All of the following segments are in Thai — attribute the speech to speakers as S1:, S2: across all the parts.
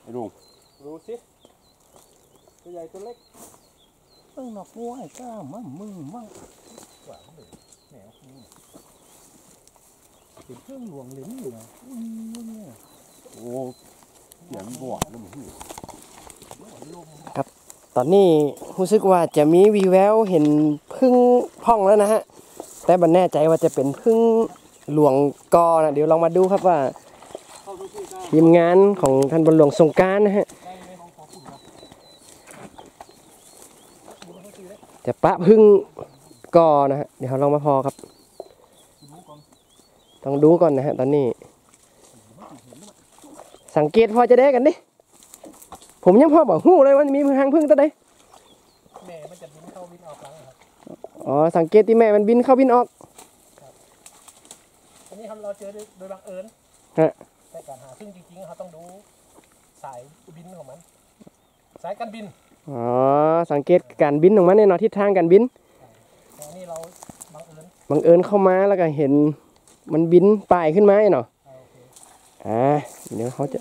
S1: ลุง
S2: ดูสิตัวใหญ่ตัวเล็ก
S3: ต้องหนักวัวไอ้ก้ามั่งมึงมั่ง
S2: หวานเลยแหนวเป็นเครื่องหลวงเหลนอยู่นะเนี่ย
S1: โอ้เสียงบวกแล้วมึง
S3: ครับตอนนี้รู้สึกว่าจะมีวีแววเห็นพึ่งพ่องแล้วนะฮะแต่บันแน่ใจว่าจะเป็นพึ่งหลวงกอนะเดี๋ยวลองมาดูครับว่าทีมงานของท่านบนหลวงสงกรานต์นะฮะจะปะพึ่งกอนะฮะเดี๋ยวเราลองมาพอครับต้องดูก่อนนะฮะตอนนี้สังเกตพอจะได้กันดิผมยังพอบอกหู้เลยว่ามีหางพึ่งตัวใด
S2: แม่มันจะบินเข้าบินออกหลังครับ
S3: อ๋อสังเกตที่แม่มันบินเข้าบินออก
S2: อันนี้เราเจอโดยบังเอิญแต่การหาพึ่งจริงๆเขาต้องดูสายบินของมันสายการบิน
S3: อ๋อสังเกตการบินของมันเนี่ยเนาะทิศทางการบิน
S2: อันนี้เราบัง
S3: เอิญเข้ามาแล้วก็เห็นมันบินป่ายขึ้นมาเนาะเดี๋ยวเขาจะ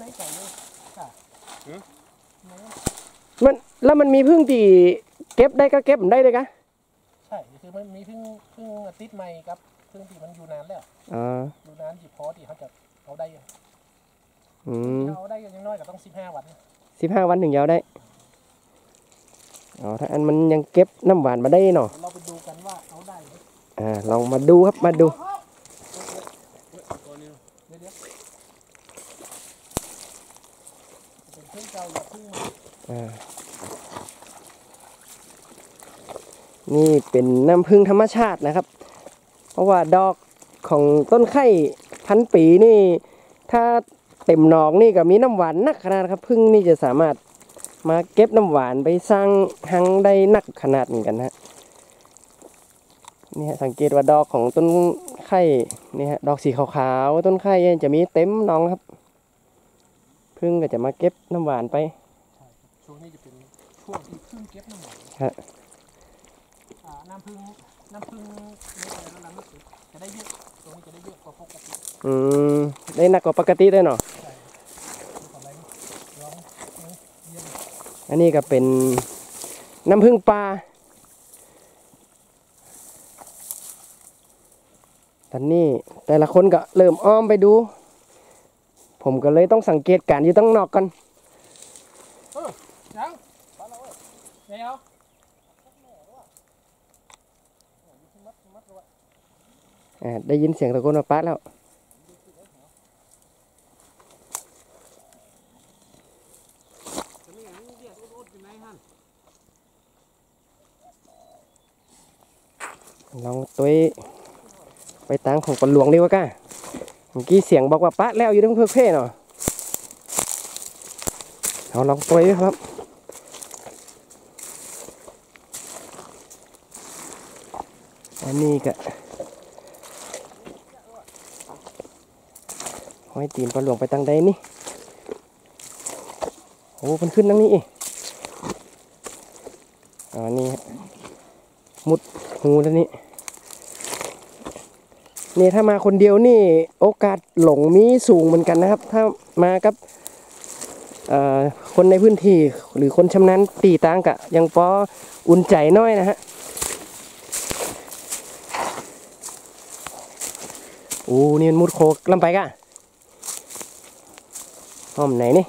S3: มันแล้วมันมีพึ่งที่เก็บได้ก็เก็บได้เลยกะ
S2: ใช่คือมันมีพึ่งติดใหม่ครับพึ่งที่มันอยู่นานแล้วอยู่นานจีพอที่เขาจะเอาได้เอาได้ยังน้อยก็ต้อง15 วัน
S3: 15 วันถึงจะเอาได้อ๋อถ้าอันมันยังเก็บน้ำหวานมาได้เนาะ
S2: เราไปดูกันว่าเอาได้
S3: ลองมาดูครับมาดู
S2: เป็นพึ่งเก่าอย่าพึ่ง
S3: นี่เป็นน้ำผึ้งธรรมชาตินะครับเพราะว่าดอกของต้นไข่1,000 ปีนี่ถ้าเต็มหนอกนี่ก็มีน้ำหวานนักขนาดครับผึ้งนี่จะสามารถมาเก็บน้ำหวานไปสร้างหังได้นักขนาดเหมือนกันฮะนี่ฮะสังเกตว่าดอกของต้นไข่นี่ฮะดอกสีขาวๆต้นไข่จะมีเต็มหนองครับผึ้งก็จะมาเก็บน้ำหวานไป
S2: ช่วงนี้จะเป็นช่วงที่ผึ้งเก็บน้ำหวานน้ำผึ้งในแต่ละหลังจะได้เยอะตรงนี้จะได้เยอะกว่าปกติ
S3: ได้หนักกว่าปกติได้เนาะอันนี้ก็เป็นน้ำผึ้งปลาตอนนี้แต่ละคนก็เริ่มอ้อมไปดูผมก็เลยต้องสังเกตการอยู่ตั้งนอกกัน
S2: ยังเดี๋ยว
S3: ได้ยินเสียงตะโกนมาปั๊ดแล้วลองตัวไปตั้งของปนหลวงดีกว่าก้าเมื่อกี้เสียงบอกว่าปั๊ดแล้วอยู่ทั้งเพื่อเพ่เนาะเอาลองตัวด้วยครับอันนี้ก็ห้อยตีนปลาหลวงไปตั้งใดนี่โอ้มันขึ้นตั้งนี้นี่มุดหูแล้วนี่ถ้ามาคนเดียวนี่โอกาสหลงมีสูงเหมือนกันนะครับถ้ามากับคนในพื้นที่หรือคนชำนาญตีต่างกะยังพออุ่นใจน้อยนะฮะโอ้นี่มันมุดโคกลำไปกะห้อมไหนนี่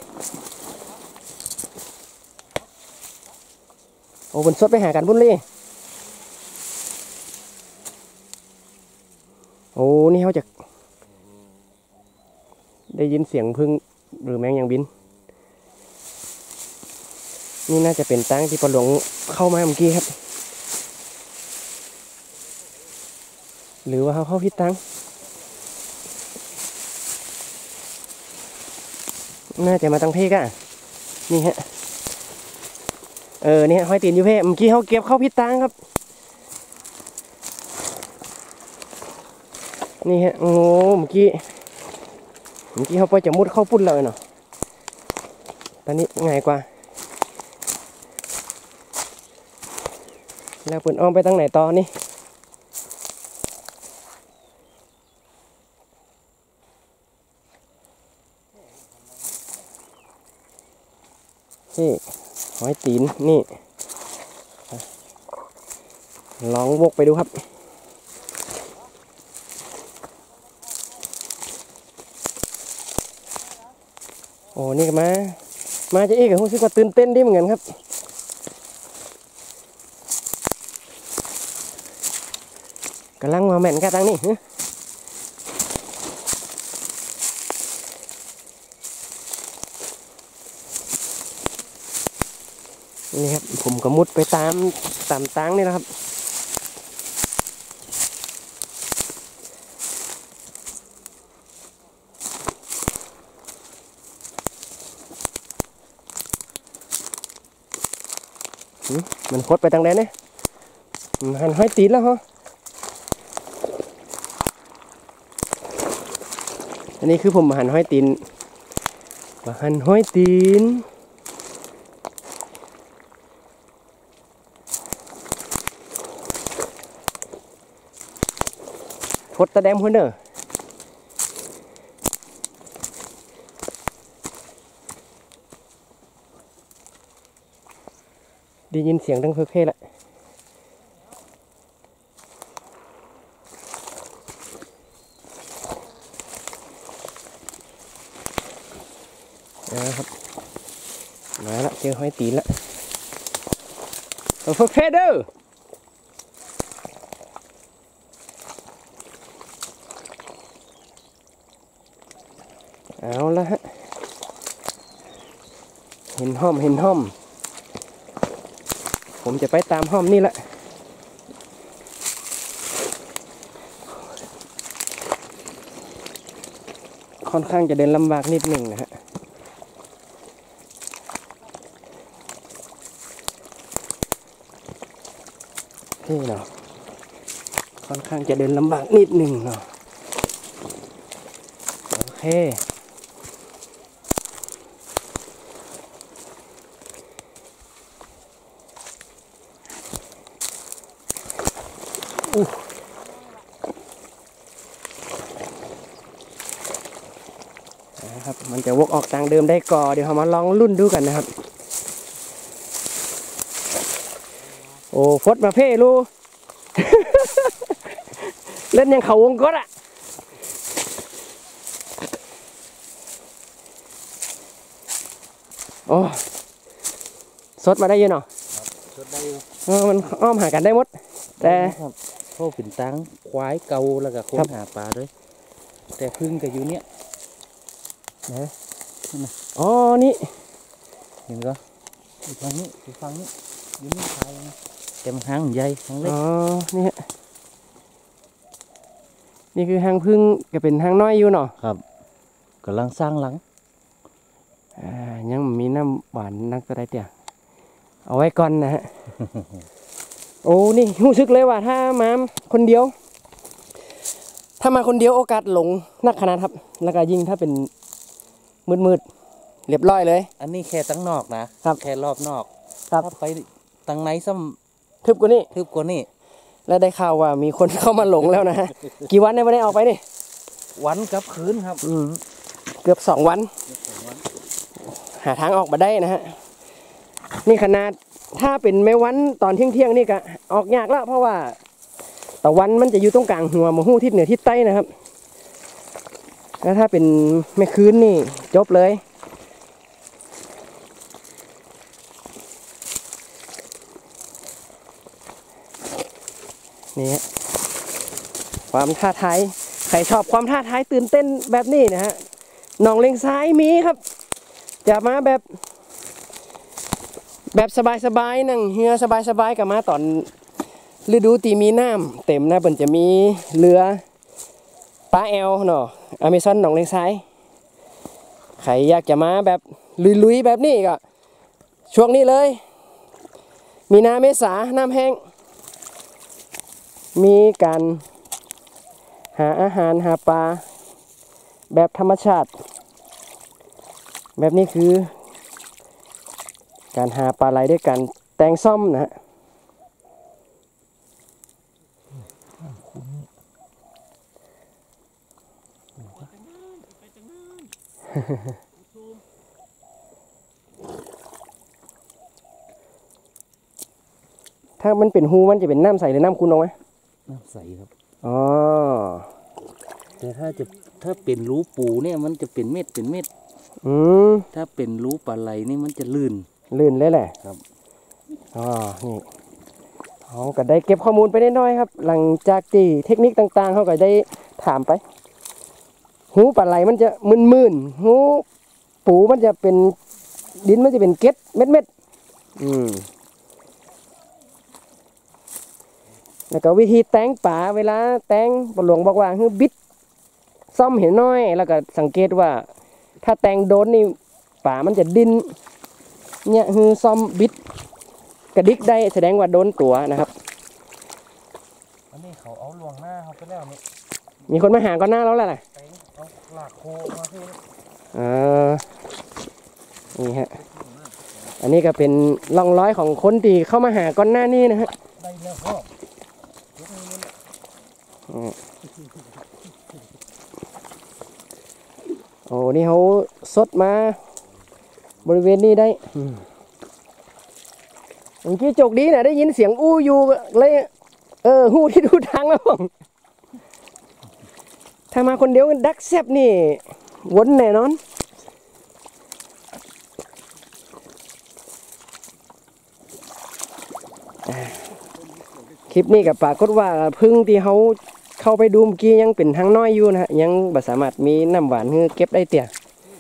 S3: โอ้บนสดไปหากันบุญเลยโอ้นี่เขาจะได้ยินเสียงพึ่งหรือแมงยังบินนี่น่าจะเป็นตั้งที่ปลาหลวงเข้ามาเมื่อกี้ครับหรือว่าเขาเข้าพิษตั้งน่าจะมาตั้งเพกอ่ะนี่ฮะนี่ห้อยตีนอยู่เพ่เมื่อกี้เขาเก็บเข้าพิษตั้งครับนี่ฮะโอ้เมื่อกี้เขาไปจะมุดเข้าปุ้นเลยเนาะตอนนี้ง่ายกว่าแล้วเปิดอ้อมไปทางไหนต่อนี่นี่หอยตีนนี่ลองวกไปดูครับโอ้นี่ก็มาจะอีกรู้สึกว่าตื่นเต้นดีเหมือนกันครับกำลังมาแม่นกันตั้งนี่นี่ครับผมก็มุดไปตามตังนี่นะครับมันคดไปทางใดเนี่ยหันห้อยตีนแล้วฮะอันนี้คือผมหันห้อยตีนหันห้อยตีนคดตะแดมหัวเนอได้ยินเสียงดังเพ่ๆละนะครับมาละเจอหอยตีนละเพ่ๆเด้อเอาละฮะเห็นห้อมผมจะไปตามห้อมนี่แหละค่อนข้างจะเดินลำบากนิดหนึ่งนะฮะนี่เนาะค่อนข้างจะเดินลำบากนิดหนึ่งเนาะโอเคนะครับมันจะวกออกทางเดิมได้ก่อเดี๋ยวเรามาลองรุ่นดูกันนะครับโอ้ฟดมาเพ่ลู เล่นยังเขาวงกตอ่ะโอ้สดมาได้ยังเนาะ
S1: สดได้อยู่
S3: มันอ้อมหากันได้หมดแต่
S1: โทษปิ่นตังควายเกาแล้วก็ค้นหาปลาด้วยแต่พึ่งก็อยู่เนี้ยนะ
S3: อ๋อนี่
S1: เห็นก็อีกฝั่งนี้อยู่นี่ใครเต็มหางใหญ่หางเล็ก
S3: อ๋อนี่ฮะนี่คือหางพึ่งก็เป็นหางน้อยอยู่เนาะ
S1: ครับกำลังสร้างหลัง
S3: ยังมีน้ำหวานนักก็ได้เตี่ยเอาไว้ก่อนนะฮะ โอ้นี่รู้สึกเลยว่าถ้ามาคนเดียวโอกาสหลงนักขนาดครับแล้วก็ยิ่งถ้าเป็นมืดเรียบร้อยเลย
S1: อันนี้แค่ตั้งนอกนะครับแค่รอบนอก
S3: ครับ
S1: ถ้าไปตั้งในซ้
S3: ำทึบกว่านี้แล้วได้ข่าวว่ามีคนเข้ามาหลงแล้วนะฮะ กี่วันไม่ได้ออกไปนี่
S1: วันกับคืนครับ
S3: เกือบ2 วันหาทางออกมาได้นะฮะนี่ขนาดถ้าเป็นแม่วันตอนเที่ยงนี่ก็ออกยากแล้วเพราะว่าตะวันมันจะอยู่ตรงกลางหัวมหูทิศเหนือทิศใต้นะครับแล้วถ้าเป็นแม่คืนนี่จบเลยนี่ความท้าทายใครชอบความท้าทายตื่นเต้นแบบนี้นะฮะหนองเลงซ้ายมีครับจะมาแบบสบายๆนั่งเรือสบายๆกับมาตอนฤดูตีมีน้ำเต็มนะเปิ่นจะมีเรือปลาแอลเนาะอเมซอนหนองเลงซ้ายใครอยากจะมาแบบลุยๆแบบนี้ก็ช่วงนี้เลยมีนาเมษาน้ำแห้งมีการหาอาหารหาปลาแบบธรรมชาติแบบนี้คือการหาปลาไหลด้วยการแตงซ่อมนะฮะถ้ามันเป็นหูมันจะเป็นน้ำใสหรือน้ำขุ่นเอาไหม
S1: น้ำใสครับ
S3: อ๋อ
S1: แต่ถ้าเป็นรูปูเนี่ยมันจะเป็นเม็ด
S3: อืม
S1: ถ้าเป็นรูปลาไหลนี่มันจะลื่น
S3: ลื่นเลยแหละ
S1: ครับ
S3: อ๋อนี่เขาก็ได้เก็บข้อมูลไปได้น้อยครับ หลังจากที่เทคนิคต่างๆเขาก็ได้ถามไป หูปลาไหลมันจะมึนๆหูปูมันจะเป็นดินมันจะเป็นเกล็ดเม็ดแล้วก็วิธีแต่งป่าเวลาแต่งปหลวงบอกว่าคือบิดซ่อมเห็นน้อยแล้วก็สังเกตว่า ถ้าแต่งโดนนี่ป่ามันจะดิ้นเนี่ยคือซ่อมบิดกระดิกได้แสดงว่าโดนตัวนะครับ
S1: อันนี้เขาเอาลวงหน้าเขาไปแล้วนี่
S3: มีคนมาหาก่อนหน้าแล้วแหละ
S1: แต่งเอาหลากโคมาให้
S3: นี่ฮะอันนี้ก็เป็นร่องรอยของคนที่เข้ามาหาก่อนหน้านี้นะฮะ
S2: ได้แล้วก็
S3: โอ้นี่เขาสดมาบริเวณนี้ได้เมื่อกี้โจกดีนะได้ยินเสียงอู้อยู่เลยหูที่ดูทางแล้วผมถ้ามาคนเดียวดักแซบนี่วนแน่นอนคลิปนี้กับปรากฏว่าพึ่งที่เขาเข้าไปดูเมื่อกี้ยังเป็นทางน้อยอยู่นะฮะยังบ่สามารถมีน้ำหวานให้เก็บได้เตี่ย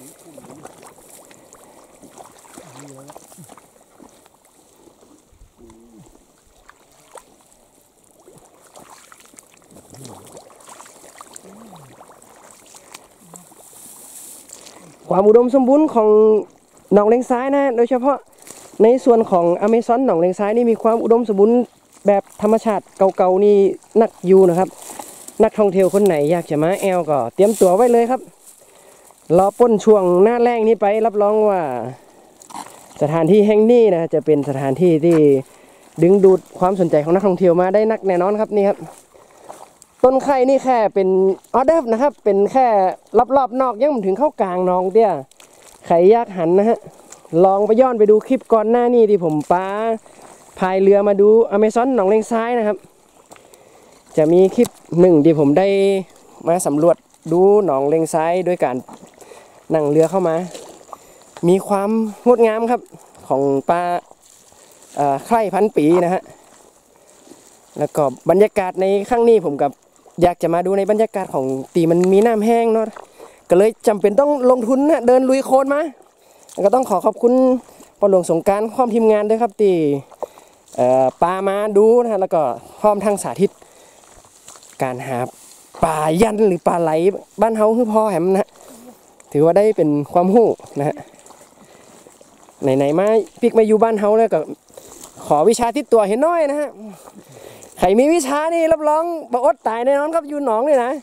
S3: ความอุดมสมบูรณ์ของหนองเลงซ้ายนะโดยเฉพาะในส่วนของอเมซอนหนองเลงซ้ายนี่มีความอุดมสมบูรณ์แบบธรรมชาติเก่าๆนี่นักอยู่นะครับนักท่องเที่ยวคนไหนอยากจะมาแอลก็เตรียมตัวไว้เลยครับรอป้นช่วงหน้าแรงนี้ไปรับรองว่าสถานที่แห่งนี้นะจะเป็นสถานที่ที่ดึงดูดความสนใจของนักท่องเที่ยวมาได้นักแน่นอนครับนี่ครับต้นไข่นี่แค่เป็นออเดอร์นะครับเป็นแค่รอบๆนอกยังไม่ถึงเข้ากลางน้องเตี้ยใครอยากหันนะฮะลองไปย้อนไปดูคลิปก่อนหน้านี้ที่ผมพายเรือมาดูอเมซอนหนองเลงซ้ายนะครับจะมีคลิปหนึ่งที่ผมได้มาสำรวจดูหนองเลงซ้ายด้วยการนั่งเรือเข้ามามีความงดงามครับของปลาไข่พันปีนะฮะแล้วก็บรรยากาศในครั้งนี้ผมกับอยากจะมาดูในบรรยากาศของตีมันมีน้ำแห้งเนาะก็เลยจำเป็นต้องลงทุนนะเดินลุยโคลนมาก็ต้องขอขอบคุณปหลวงสงกรานต์พร้อมทีมงานด้วยครับที่ปลามาดูนะฮะแล้วก็พร้อมทางสาธิตการหาปลายันหรือปลาไหลบ้านเฮาคือพ่อแหมนะถือว่าได้เป็นความรู้นะฮะไหนๆมาปิกมาอยู่บ้านเฮาแล้วก็ขอวิชาติดตัวเห็นน้อยนะฮะใครมีวิชานี่รับรองบ่อดตายแน่นอนครับอยู่หนองเลยนะ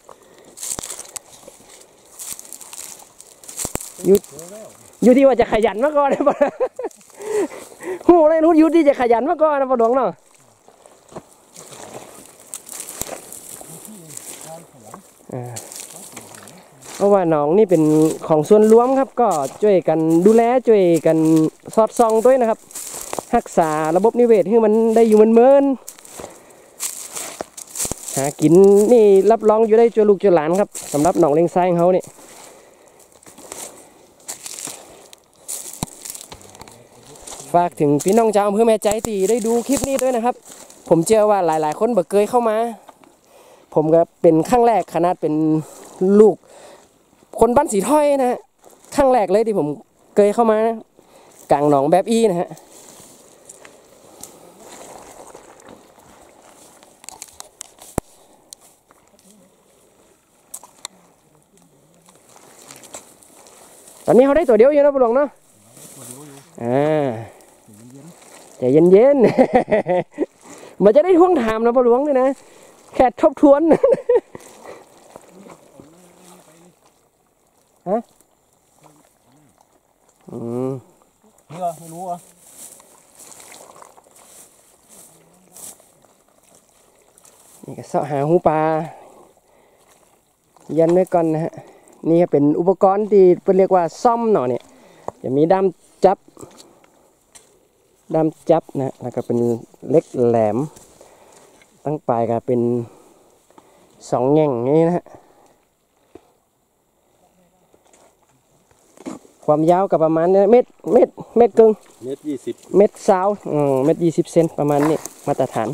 S3: อยู่ที่ว่าจะขยันมาก่อนนะหูอะไรรู้อยู่ที่จะขยันมาก่อนนะปหลวงเนาะเพราะว่าหนองนี่เป็นของส่วนรวมครับก็ช่วยกันดูแลช่วยกันสอดส่องด้วยนะครับรักษาระบบนิเวศให้มันได้อยู่เหมือนหากินนี่รับรองอยู่ได้จนลูกจนหลานครับสำหรับหนองเลงซ้ายของเขาเนี่ยฝากถึงพี่น้องชาวอำเภอแม่ใจตีได้ดูคลิปนี้ด้วยนะครับผมเชื่อว่าหลายๆคนบ่เคยเข้ามาผมก็เป็นครั้งแรกขนาดเป็นลูกคนบ้านสีถ้อยนะฮะครั้งแรกเลยที่ผมเคยเข้ามากลางหนองแบบอีนะฮะตอนนี้เขาได้ตัวเดียวอยู่นะปหลวงเนาะใจเย็นๆมันจะได้ท่วงถามนะปหลวงเลยนะแค่ทบทวนฮะ
S2: นี่เหรอไม่รู้เหรอ
S3: นี่ก็เสาะหาหูปลายันไว้ก่อนนะฮะนี่เป็นอุปกรณ์ที่เรียกว่าซ่อมหน่อเนี่ยจะมีด้ามจับด้ามจับนะแล้วก็เป็นเล็กแหลมตั้งปลายก็เป็น2แง่งนี้นะฮะความยาวก็ประมาณเม็ดกึ่ง
S1: 1.20
S3: เม็ดซาวเม็ด20 เซนประมาณนี้มาตรฐาน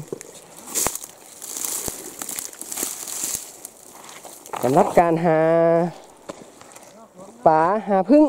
S3: สำหรับการหาปลาหาพึ่ง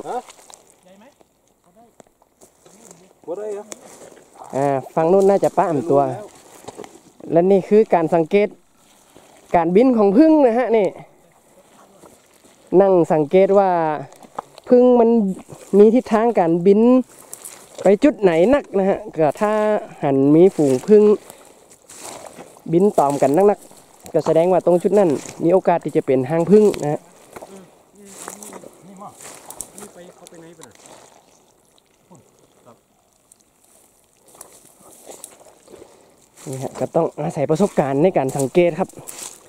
S1: บ่ได้เหรอ
S3: ฝั่งนู้นน่าจะป้ามตัว และนี่คือการสังเกตการบินของพึ่งนะฮะนี่นั่งสังเกตว่าพึ่งมันมีทิศทางการบินไปจุดไหนนักนะฮะก็ถ้าหันมีฝูงพึ่งบินตอมกันนักๆก็แสดงว่าตรงจุดนั้นมีโอกาสที่จะเป็นหางพึ่งนะฮะนี่ฮะก็ต้องอาศัยประสบการณ์ในการสังเกตครับ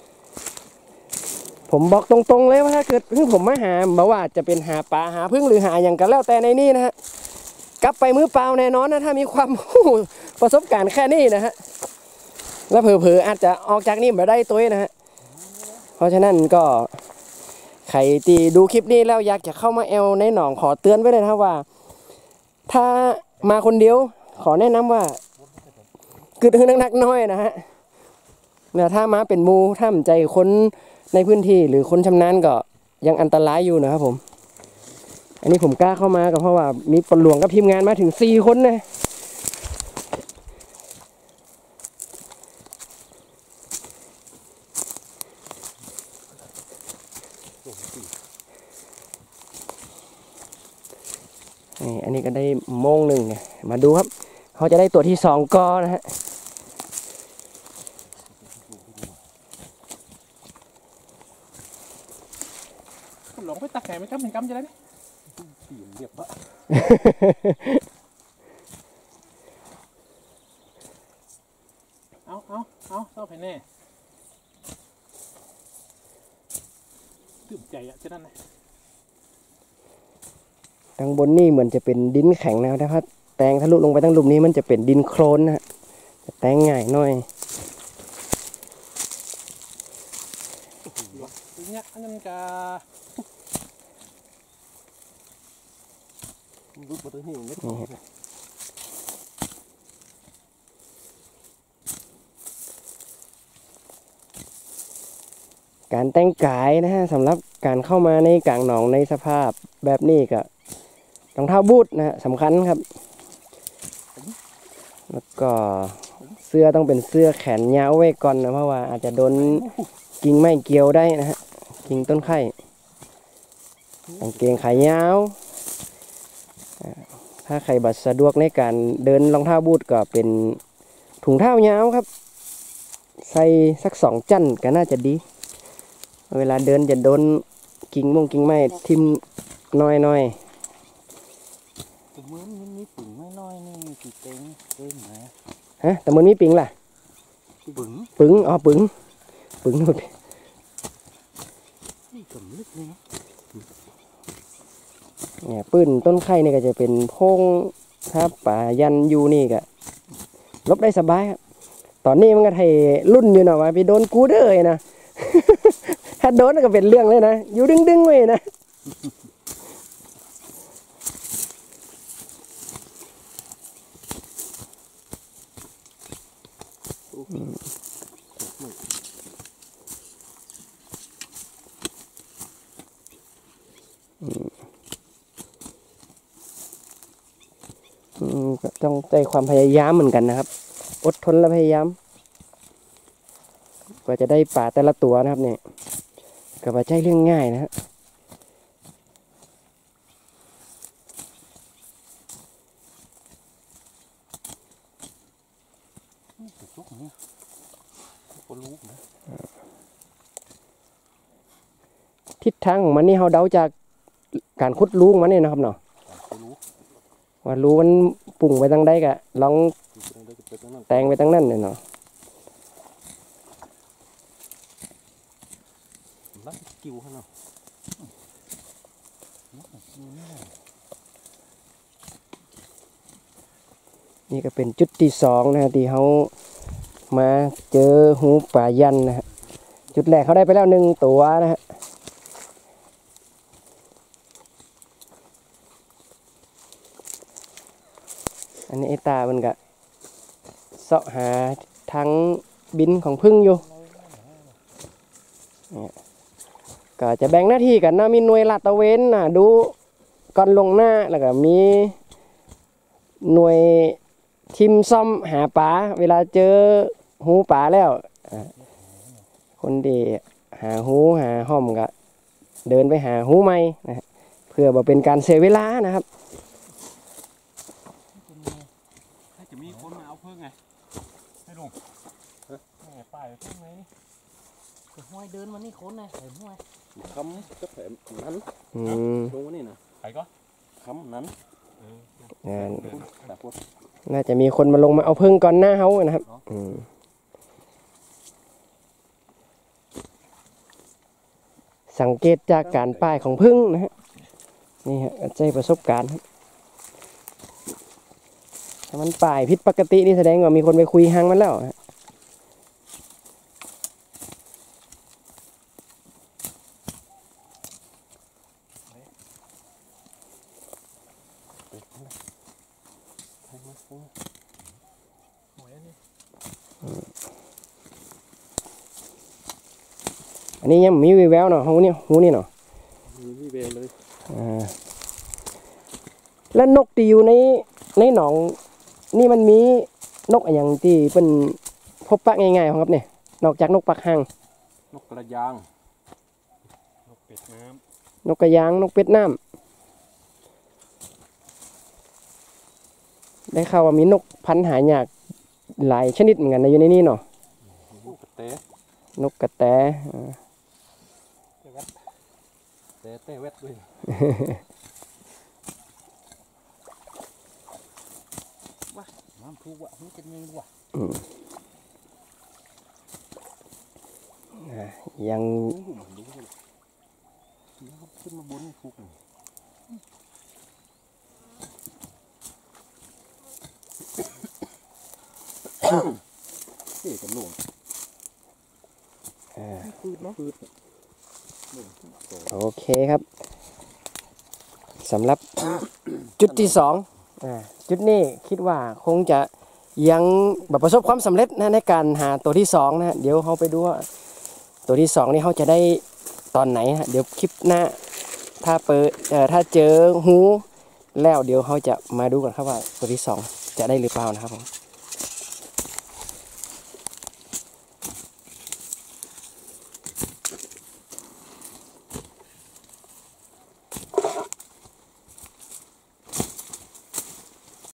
S3: ผมบอกตรงๆเลยว่าถ้าเกิดพึ่งผมมาหาบอกว่าจะเป็นหาปลาหาพึ่งหรือหาอย่างกันแล้วแต่ในนี้นะฮะกลับไปมือเปล่าแน่นอนนะถ้ามีความประสบการณ์แค่นี้นะฮะแล้วเผลอๆอาจจะออกจากนี่มาได้ตัวนะฮะเพราะฉะนั้นก็ใครที่ดูคลิปนี้แล้วอยากจะเข้ามาแอลในหนองขอเตือนไว้เลยนะครับว่าถ้ามาคนเดียวขอแนะนำว่ากึดหนักๆน้อยนะฮะเนี่ยถ้ามาเป็นมูถ้าใจคนในพื้นที่หรือคนชำนาญก็ยังอันตรายอยู่นะครับผมอันนี้ผมกล้าเข้ามาก็เพราะว่ามีปนหลวงกับทีมงานมาถึง4 คนนะนี่อันนี้ก็ได้โมงหนึ่งมาดูครับเขาจะได้ตัวที่2กอนะฮะ
S2: หลงไปตักแหนไม่กำถึงกำจะได้ไหมเรียบวะเอาเศร้าไปแน่ตื่นใจอ่ะจะนั่นนะ
S3: ทางบนนี่เหมือนจะเป็นดินแข็งนะครับถ้าแตงทะลุลงไปตั้งหลุมนี้มันจะเป็นดินโคลนนะฮะแตงง่ายหน่อย
S2: เนี่ยอันนั้นก็
S1: รุดมาตัวนี้เม็ด
S3: การแต่งกายนะฮะสำหรับการเข้ามาในกลางหนองในสภาพแบบนี้ก็รองเท้าบูทนะฮะสำคัญครับแล้วก็เสื้อต้องเป็นเสื้อแขนยาวไว้ก่อนนะเพราะว่าอาจจะโดนกิ่งไม้เกี่ยวได้นะฮะกิ่งต้นไข่กางเกงขายาวถ้าใครบัดสะดวกในการเดินรองเท้าบูทก็เป็นถุงเท้ายาวครับใส่สัก2 จั่นก็น่าจะดีเวลาเดินจะโดนกิ่งไม้ทิ่มน้อย
S1: เหมือนมันมีปิ่งน้อยๆนี่กี่เต็งไหน
S3: ฮะแต่มันมีปิงล่ะปึ๋งปึ๋งหมด
S1: นี่กำลึกเลยนะ
S3: เนี่ยปืนต้นไข่นี่ก็จะเป็นพงถ้าป่ายันอยู่นี่ก็ลบได้สบายครับตอนนี้มันก็ไทยรุ่นอยู่หน่อยว่าไปโดนกูเด้อนะ ถ้าโดนก็เป็นเรื่องเลยนะอยู่ดึงไว้นะก็ต้องใจความพยายามเหมือนกันนะครับอดทนและพยายามกว่าจะได้ปลาแต่ละตัวนะครับเนี่ยก็ไม่ใช่เรื่องง่ายนะฮะทิศทางของมันนี่เราเดาจากการขุดรูของมันเนี่ยนะครับเนาะว่ารูมันปุ่งไปทางใดกะลองแตงไปทางนั้นเนี่ยเนาะ
S1: กิ้วข้างนอก
S3: นี่ก็เป็นจุดที่2นะฮะที่เขามาเจอหูป่ายันนะฮะจุดแรกเขาได้ไปแล้ว1ตัวนะฮะอันนี้ไอ้ตามันก็เสาะหาทั้งบินของพึ่งอยู่ก็จะแบ่งหน้าที่กันนะมีหน่วยลาดตระเวนนะดูก่อนลงหน้าแล้วก็มีหน่วยทีมซ่อมหาปลาเวลาเจอหูปลาแล้วคนที่หาหูหาห้อมก็เดินไปหาหูใหม่นะเพื่อบ่เป็นการเสียเวลานะครับ
S2: ถ้าจะมีคนมาเอาเพิ่งไงให้ลุงไงป้ายเพิ่งไงนี่ห้อยเดินมานี่คนไงไอ้ห้อยคำก็แผลนั้นลงมานี่นะใครก็คำนั้น
S3: น่าจะมีคนมาลงมาเอาพึ่งก่อนหน้าเขานะครับสังเกตจากการป้ายของพึ่งนะฮะนี่ฮะใจประสบการณ์ถ้ามันป้ายผิดปกตินี่แสดงว่ามีคนไปคุยหางมันแล้วนะอันนี้ยังมีวิแววเนาะหูนี่เนาะ
S2: มีวิแววเลย
S3: แล้วนกที่อยู่ในหนองนี่มันมีนกอย่างที่เป็นพบปะง่ายๆครับเนี่ยนอกจากนกปักหาง
S2: นกกระยางนกเป็ดน้
S3: ำนกกระยางนกเป็ดน้ำได้ข่าวว่ามีนกพันธุ์หายากหลายชนิดเหมือนกันนะอยู่ในนี้เนาะนกกระแต
S2: เต้เวทด้วยว้าน้ำพุวะมันเป็นยังวะ
S3: ยัง
S2: ขึ้นมาบนฟุกนี่กับหลวงพืชเนาะ
S3: โอเคครับสำหรับจุดที่2จุดนี้คิดว่าคงจะยังประสบความสำเร็จนะในการหาตัวที่2นะเดี๋ยวเขาไปดูว่าตัวที่2นี่เขาจะได้ตอนไหนนะเดี๋ยวคลิปหน้าถ้าเจอหูแล้วเดี๋ยวเขาจะมาดูกันครับว่าตัวที่2จะได้หรือเปล่านะครับผม